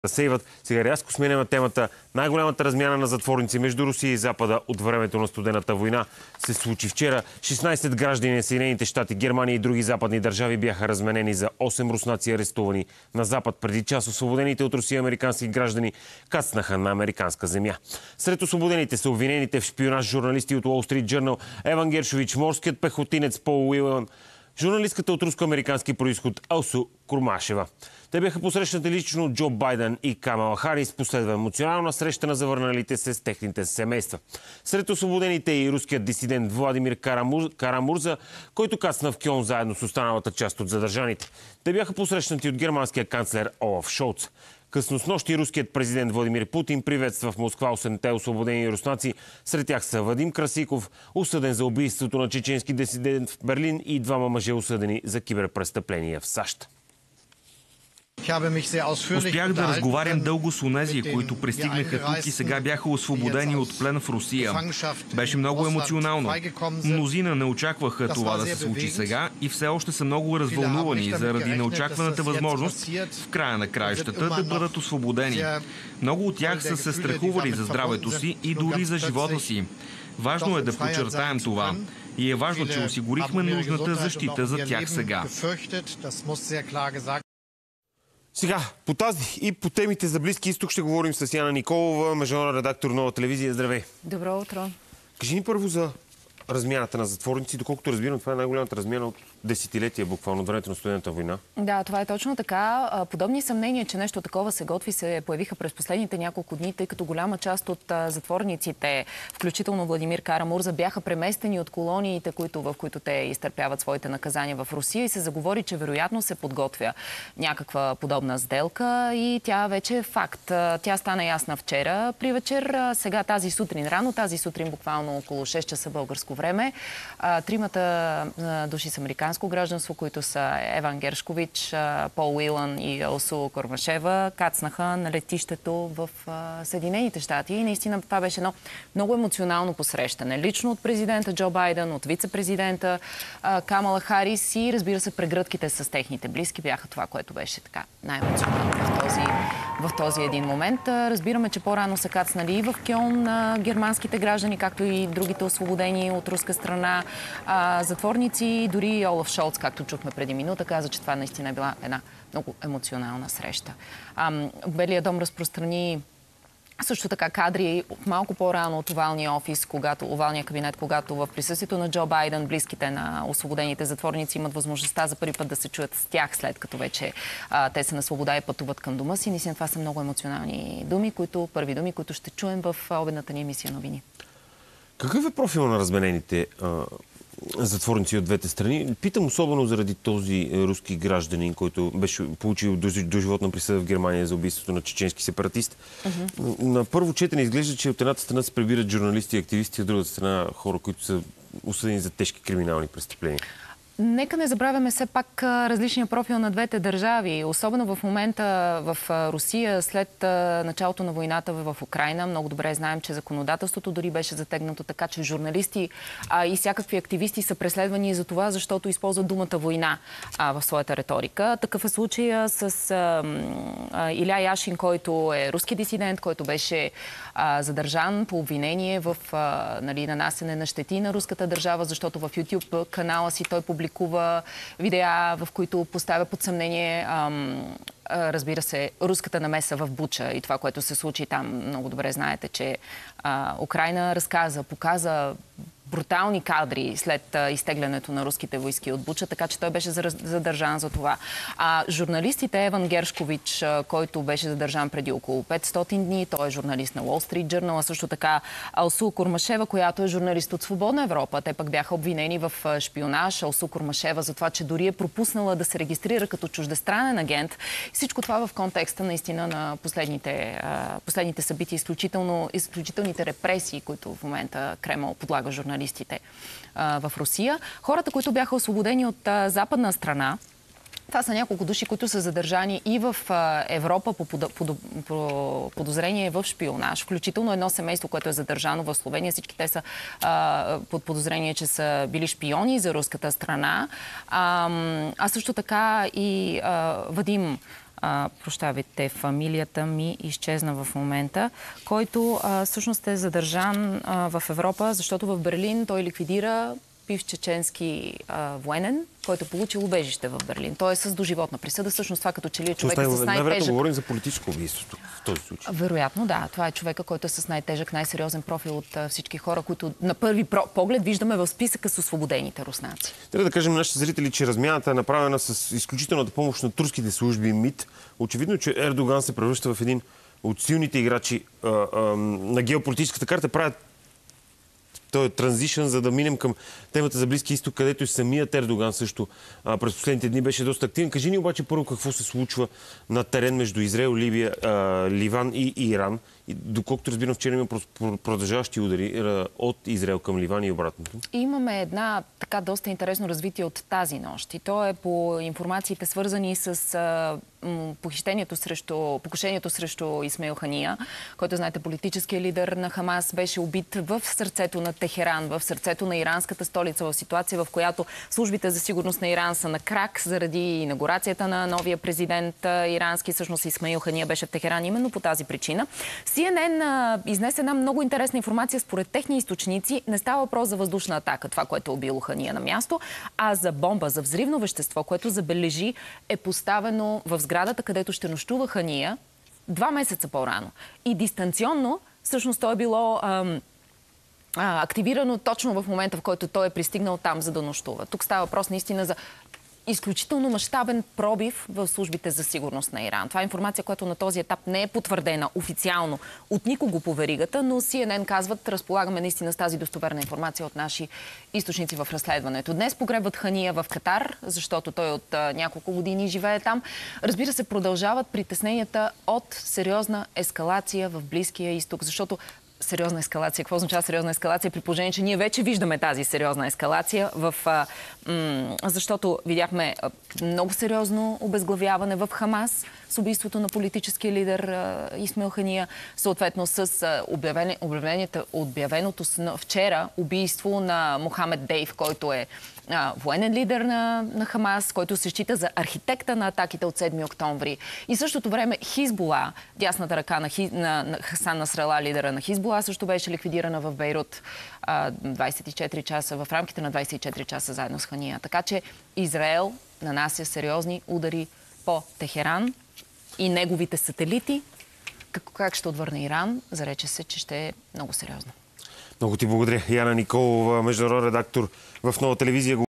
Разсейват. Сега рязко сменяме темата. Най-голямата размяна на затворници между Русия и Запада от времето на студената война се случи вчера. 16 граждани на Съединените щати, Германия и други западни държави бяха разменени за 8 руснаци арестувани на Запад. Преди час освободените от Русия американски граждани кацнаха на американска земя. Сред освободените са обвинените в шпионаж журналисти от Wall Street Journal Еван Гершович, морският пехотинец Пол Уилан, журналистката от руско-американски произход Алсу Курмашева. Те бяха посрещнати лично от Джо Байден и Камала Харис. Последва емоционална среща на завърналите се с техните семейства. Сред освободените и руският дисидент Владимир Карамурза, който кацна в Кьон заедно с останалата част от задържаните. Те бяха посрещнати от германския канцлер Олаф Шолц. Късно с нощи руският президент Владимир Путин приветства в Москва 8-те освободени руснаци. Сред тях са Вадим Красиков, осъден за убийството на чеченски дисидент в Берлин, и двама мъже осъдени за киберпрестъпления в САЩ. Успях да разговарям дълго с онези, които пристигнаха тук и сега бяха освободени от плен в Русия. Беше много емоционално. Мнозина не очакваха това да се случи сега и все още са много развълнувани заради неочакваната възможност в края на краищата да бъдат освободени. Много от тях са се страхували за здравето си и дори за живота си. Важно е да подчертаем това. И е важно, че осигурихме нужната защита за тях сега. Сега, по тази и по темите за Близки изток ще говорим с Яна Николова, международен редактор Нова телевизия. Здравей! Добро утро! Кажи ни първо за размяната на затворници. Доколкото разбирам, това е най-голямата размяна от десетилетия, буквално, от времето на студената война. Да, това е точно така. Подобни съмнения, че нещо такова се готви, се появиха през последните няколко дни, тъй като голяма част от затворниците, включително Владимир Карамурза, бяха преместени от колониите, в които те изтърпяват своите наказания в Русия, и се заговори, че вероятно се подготвя някаква подобна сделка, и тя вече е факт. Тя стана ясна вчера при вечер. Сега тази сутрин, рано тази сутрин, буквално около 6 часа българско време, тримата души с американско гражданство, които са Еван Гершкович, Пол Уилан и Алсу Курмашева, кацнаха на летището в Съединените щати. И наистина това беше едно много емоционално посрещане. Лично от президента Джо Байден, от вице-президента Камала Харис, и разбира се, прегръдките с техните близки бяха това, което беше така най-емоционално в този един момент. Разбираме, че по-рано са кацнали и в Кьон германските граждани, както и другите освободени от руска страна затворници. Дори Олаф Шолц, както чухме преди минута, каза, че това наистина е била една много емоционална среща. Белия дом разпространи също така кадри малко по-рано от овалния кабинет, когато в присъствието на Джо Байден близките на освободените затворници имат възможността за първи път да се чуят с тях, след като вече те са на свобода и пътуват към дома си. Наистина това са много емоционални първи думи, които ще чуем в обедната ни емисия новини. Какъв е профил на разменените затворници от двете страни? Питам особено заради този руски гражданин, който беше получил доживотна присъда в Германия за убийството на чеченски сепаратист. На първо четене изглежда, че от едната страна се прибират журналисти и активисти, от другата страна хора, които са осъдени за тежки криминални престъпления. Нека не забравяме все пак различния профил на двете държави. Особено в момента в Русия, след началото на войната в Украйна. Много добре знаем, че законодателството дори беше затегнато така, че журналисти и всякакви активисти са преследвани за това, защото използват думата война в своята риторика. Такъв е случая с Иля Яшин, който е руски дисидент, който беше задържан по обвинение в нанасене на щети на руската държава, защото в YouTube канала си той публикува видеа, в които поставя под съмнение, разбира се, руската намеса в Буча и това, което се случи там. Много добре знаете, че Украйна показа брутални кадри след изтеглянето на руските войски от Буча, така че той беше задържан за това. Журналистите Еван Гершкович, който беше задържан преди около 500 дни, той е журналист на Wall Street Journal, а също така Алсу Курмашева, която е журналист от Свободна Европа. Те пък бяха обвинени в шпионаж. Алсу Курмашева за това, че дори е пропуснала да се регистрира като чуждестранен агент. Всичко това в контекста наистина на последните събития, изключителните репресии, които в момента Кремъл подлага журналистите в Русия. Хората, които бяха освободени от западна страна, това са няколко души, които са задържани и в Европа по подозрение в шпионаж. Включително едно семейство, което е задържано в Словения. Всички те са под подозрение, че са били шпиони за руската страна. А също така и Вадим прощавайте, фамилията ми изчезна в момента, който всъщност е задържан в Европа, защото в Берлин той ликвидира бивш чеченски военен, който е получил убежище в Берлин. Той е с доживотна присъда. Всъщност това като че ли е човека с най-тежък... Най-вероятно говорим за политическо убийство в този случай. Вероятно, да. Това е човека, който е с най-тежък, най-сериозен профил от всички хора, които на първи поглед виждаме в списъка с освободените руснаци. Трябва да кажем на нашите зрители, че размяната е направена с изключителната помощ на турските служби МИД. Очевидно, че Ердоган се превръща в един от силните играчи на геополитическата карта. Правят този транзишън, за да минем към темата за Близкия изток, където и самият Ердоган също през последните дни беше доста активен. Кажи ни обаче първо какво се случва на терен между Израел, Либия, Ливан и Иран. И доколкото разбирам, вчера има продължаващи удари от Израел към Ливан и обратното. Имаме една така доста интересно развитие от тази нощ. И то е по информациите свързани с покушението срещу Исмаил Хания, който, знаете, политическия лидер на Хамас, беше убит в сърцето на Техеран, в сърцето на иранската столица, в ситуация, в която службите за сигурност на Иран са на крак заради инаугурацията на новия президент ирански. Всъщност Исмаил Хания беше в Техеран именно по тази причина. CNN изнесе една много интересна информация. Според техни източници не става въпрос за въздушна атака, това, което е убило Хания на място, а за бомба, за взривно вещество, което, забележи, е поставено в сградата, където ще нощува Хания 2 месеца по-рано. И дистанционно, всъщност, то е било активирано точно в момента, в който той е пристигнал там, за да нощува. Тук става въпрос наистина за изключително мащабен пробив в службите за сигурност на Иран. Това е информация, която на този етап не е потвърдена официално от никого по веригата, но CNN казват, разполагаме наистина с тази достоверна информация от наши източници в разследването. Днес погребват Хания в Катар, защото той от няколко години живее там. Разбира се, продължават притесненията от сериозна ескалация в Близкия изток, защото сериозна ескалация. Какво означава сериозна ескалация? При положение, че ние вече виждаме тази сериозна ескалация, защото видяхме много сериозно обезглавяване в Хамас с убийството на политическия лидер Исмаил Хания, съответно с обявеното вчера убийство на Мохамед Дейв, който е военен лидер на Хамас, който се счита за архитекта на атаките от 7 октомври. И в същото време Хизбула, дясната ръка на Хасан Насрала, лидера на Хизбула, също беше ликвидирана в Бейрут 24 часа, в рамките на 24 часа заедно с Хания. Така че Израел нанася сериозни удари по Техеран и неговите сателити. Как ще отвърне Иран? Зарече се, че ще е много сериозно. Много ти благодаря. Яна Николова, международен редактор в Нова телевизия.